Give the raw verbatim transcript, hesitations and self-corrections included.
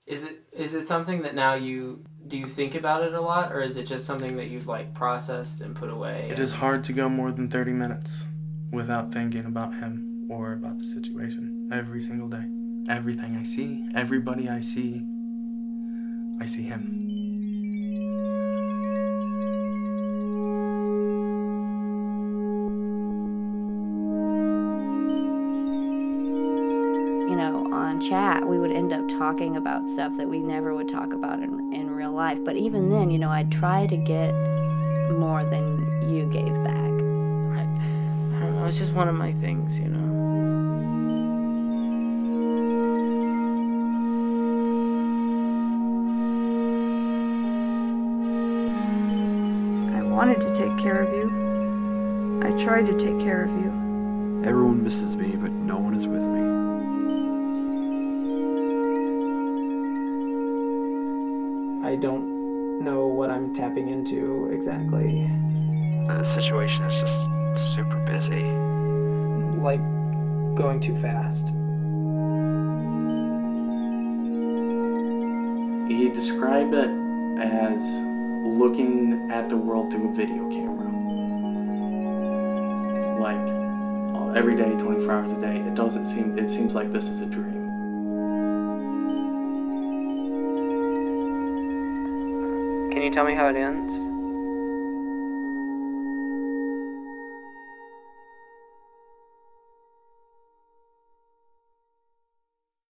Is it is it something that now you do you think about it a lot, or is it just something that you've like processed and put away? It is hard to go more than thirty minutes without thinking about him or about the situation every single day. Everything I see, everybody I see, I see him. You know, on chat, we would end up talking about stuff that we never would talk about in, in real life. But even then, you know, I'd try to get more than you gave back. I, I don't know, it's just one of my things, you know. I wanted to take care of you. I tried to take care of you. Everyone misses me, but no one is with me. I don't know what I'm tapping into exactly. The situation is just super busy. Like going too fast. He described it as looking at the world through a video camera. Like every day, twenty-four hours a day. It doesn't seem, it seems like this is a dream. Can you tell me how it ends?